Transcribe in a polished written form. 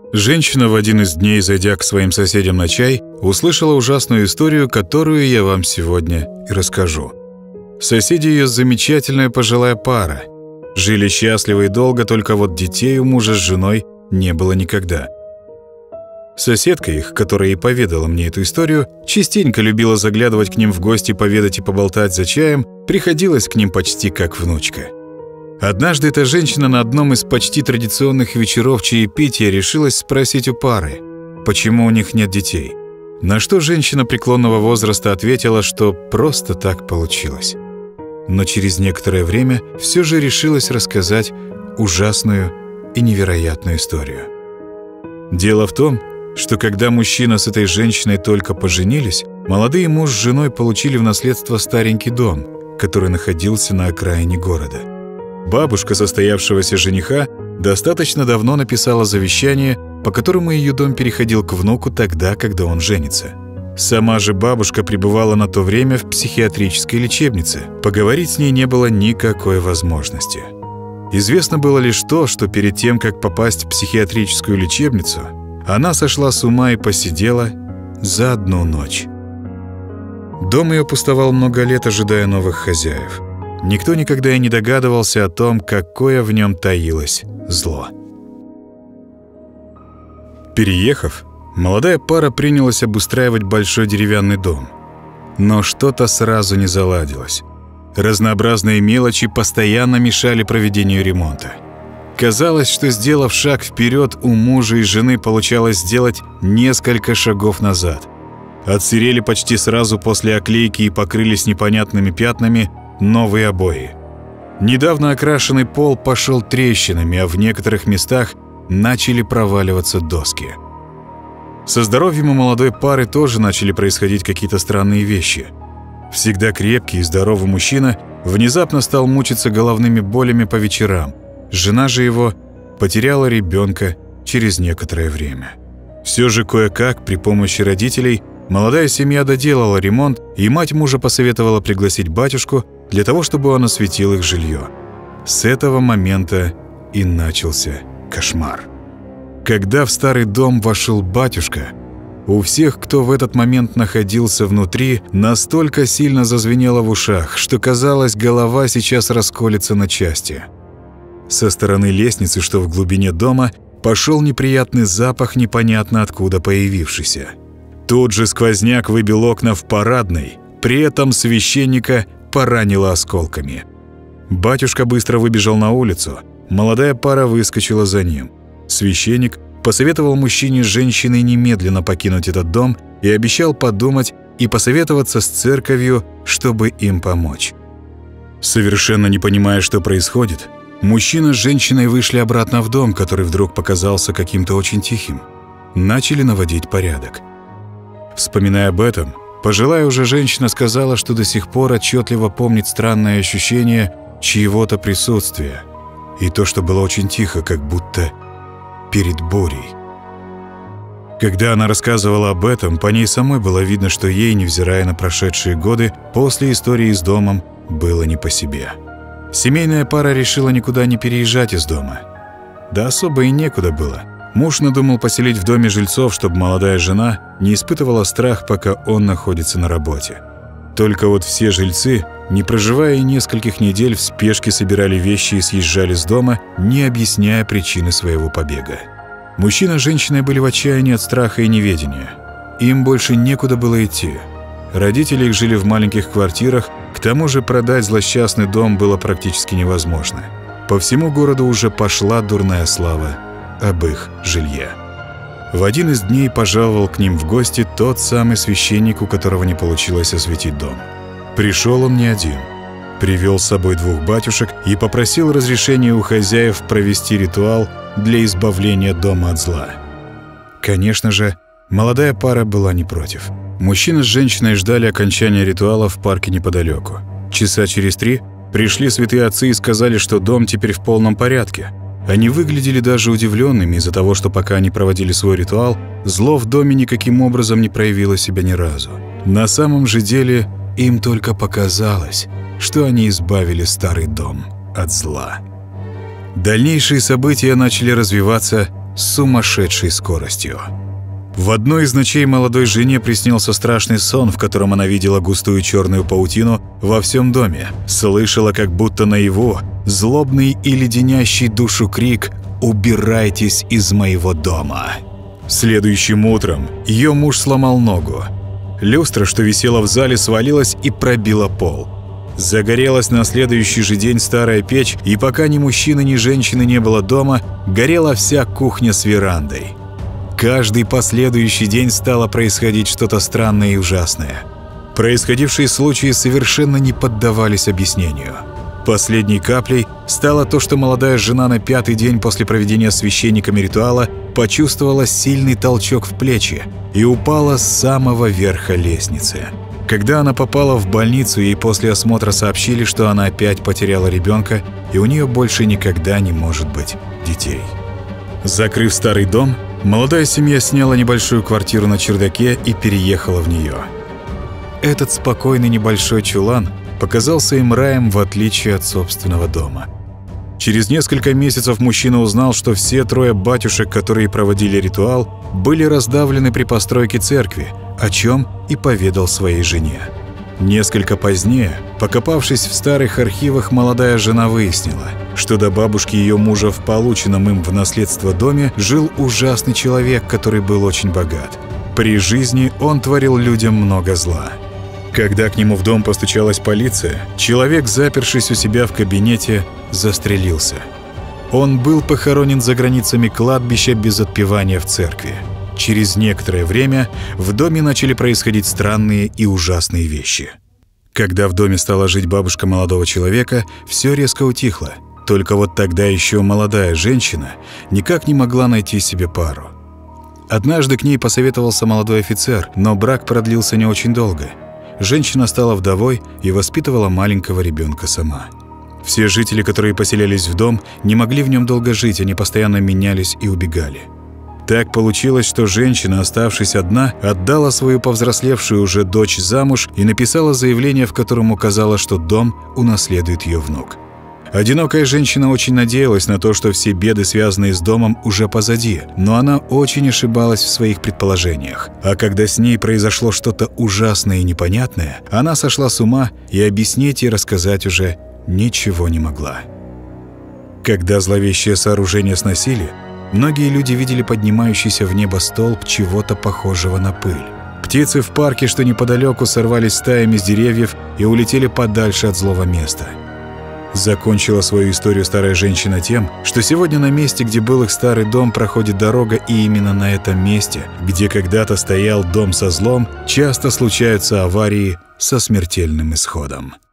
Женщина в один из дней, зайдя к своим соседям на чай, услышала ужасную историю, которую я вам сегодня и расскажу. Соседи ее замечательная пожилая пара. Жили счастливо и долго, только вот детей у мужа с женой не было никогда. Соседка их, которая и поведала мне эту историю, частенько любила заглядывать к ним в гости, поведать и поболтать за чаем, приходилась к ним почти как внучка. Однажды эта женщина на одном из почти традиционных вечеров чаепития решилась спросить у пары, почему у них нет детей. На что женщина преклонного возраста ответила, что просто так получилось. Но через некоторое время все же решилась рассказать ужасную и невероятную историю. Дело в том, что когда мужчина с этой женщиной только поженились, молодые муж с женой получили в наследство старенький дом, который находился на окраине города. Бабушка состоявшегося жениха достаточно давно написала завещание, по которому ее дом переходил к внуку тогда, когда он женится. Сама же бабушка пребывала на то время в психиатрической лечебнице. Поговорить с ней не было никакой возможности. Известно было лишь то, что перед тем, как попасть в психиатрическую лечебницу, она сошла с ума и посидела за одну ночь. Дом ее пустовал много лет, ожидая новых хозяев. Никто никогда и не догадывался о том, какое в нем таилось зло. Переехав, молодая пара принялась обустраивать большой деревянный дом. Но что-то сразу не заладилось. Разнообразные мелочи постоянно мешали проведению ремонта. Казалось, что, сделав шаг вперед, у мужа и жены получалось сделать несколько шагов назад. Отсырели почти сразу после оклейки и покрылись непонятными пятнами новые обои. Недавно окрашенный пол пошел трещинами, а в некоторых местах начали проваливаться доски. Со здоровьем у молодой пары тоже начали происходить какие-то странные вещи. Всегда крепкий и здоровый мужчина внезапно стал мучиться головными болями по вечерам. Жена же его потеряла ребенка через некоторое время. Все же кое-как при помощи родителей молодая семья доделала ремонт, и мать мужа посоветовала пригласить батюшку для того, чтобы он осветил их жилье. С этого момента и начался кошмар. Когда в старый дом вошел батюшка, у всех, кто в этот момент находился внутри, настолько сильно зазвенело в ушах, что казалось, голова сейчас расколется на части. Со стороны лестницы, что в глубине дома, пошел неприятный запах, непонятно откуда появившийся. Тут же сквозняк выбил окна в парадной, при этом священника поранило осколками. Батюшка быстро выбежал на улицу, молодая пара выскочила за ним. Священник посоветовал мужчине с женщиной немедленно покинуть этот дом и обещал подумать и посоветоваться с церковью, чтобы им помочь. Совершенно не понимая, что происходит, мужчина с женщиной вышли обратно в дом, который вдруг показался каким-то очень тихим. Начали наводить порядок. Вспоминая об этом, пожилая уже женщина сказала, что до сих пор отчетливо помнит странное ощущение чьего-то присутствия. И то, что было очень тихо, как будто перед бурей. Когда она рассказывала об этом, по ней самой было видно, что ей, невзирая на прошедшие годы, после истории с домом было не по себе. Семейная пара решила никуда не переезжать из дома. Да особо и некуда было. Муж надумал поселить в доме жильцов, чтобы молодая жена не испытывала страх, пока он находится на работе. Только вот все жильцы, не проживая и нескольких недель, в спешке собирали вещи и съезжали с дома, не объясняя причины своего побега. Мужчина с женщиной были в отчаянии от страха и неведения. Им больше некуда было идти. Родители их жили в маленьких квартирах, к тому же продать злосчастный дом было практически невозможно. По всему городу уже пошла дурная слава об их жилье. В один из дней пожаловал к ним в гости тот самый священник, у которого не получилось осветить дом. Пришел он не один. Привел с собой двух батюшек и попросил разрешения у хозяев провести ритуал для избавления дома от зла. Конечно же, молодая пара была не против. Мужчина с женщиной ждали окончания ритуала в парке неподалеку. Часа через 3 пришли святые отцы и сказали, что дом теперь в полном порядке. Они выглядели даже удивленными из-за того, что пока они проводили свой ритуал, зло в доме никаким образом не проявило себя ни разу. На самом же деле им только показалось, что они избавили старый дом от зла. Дальнейшие события начали развиваться с сумасшедшей скоростью. В одной из ночей молодой жене приснился страшный сон, в котором она видела густую черную паутину во всем доме, слышала как будто наяву злобный и леденящий душу крик «Убирайтесь из моего дома!». Следующим утром ее муж сломал ногу. Люстра, что висела в зале, свалилась и пробила пол. Загорелась на следующий же день старая печь, и пока ни мужчины, ни женщины не было дома, горела вся кухня с верандой. Каждый последующий день стало происходить что-то странное и ужасное. Происходившие случаи совершенно не поддавались объяснению. Последней каплей стало то, что молодая жена на 5-й день после проведения священниками ритуала почувствовала сильный толчок в плечи и упала с самого верха лестницы. Когда она попала в больницу, ей после осмотра сообщили, что она опять потеряла ребенка, и у нее больше никогда не может быть детей. Закрыв старый дом, молодая семья сняла небольшую квартиру на чердаке и переехала в нее. Этот спокойный небольшой чулан показался им раем, в отличие от собственного дома. Через несколько месяцев мужчина узнал, что все 3 батюшек, которые проводили ритуал, были раздавлены при постройке церкви, о чем и поведал своей жене. Несколько позднее, покопавшись в старых архивах, молодая жена выяснила, что до бабушки ее мужа в полученном им в наследство доме жил ужасный человек, который был очень богат. При жизни он творил людям много зла. Когда к нему в дом постучалась полиция, человек, запершись у себя в кабинете, застрелился. Он был похоронен за границами кладбища без отпевания в церкви. Через некоторое время в доме начали происходить странные и ужасные вещи. Когда в доме стала жить бабушка молодого человека, все резко утихло. Только вот тогда еще молодая женщина никак не могла найти себе пару. Однажды к ней посоветовался молодой офицер, но брак продлился не очень долго. Женщина стала вдовой и воспитывала маленького ребенка сама. Все жители, которые поселялись в дом, не могли в нем долго жить, они постоянно менялись и убегали. Так получилось, что женщина, оставшись одна, отдала свою повзрослевшую уже дочь замуж и написала заявление, в котором указала, что дом унаследует ее внук. Одинокая женщина очень надеялась на то, что все беды, связанные с домом, уже позади, но она очень ошибалась в своих предположениях. А когда с ней произошло что-то ужасное и непонятное, она сошла с ума и объяснить и рассказать уже ничего не могла. Когда зловещее сооружение сносили, многие люди видели поднимающийся в небо столб чего-то похожего на пыль. Птицы в парке, что неподалеку, сорвались стаями с деревьев и улетели подальше от злого места. Закончила свою историю старая женщина тем, что сегодня на месте, где был их старый дом, проходит дорога, и именно на этом месте, где когда-то стоял дом со злом, часто случаются аварии со смертельным исходом.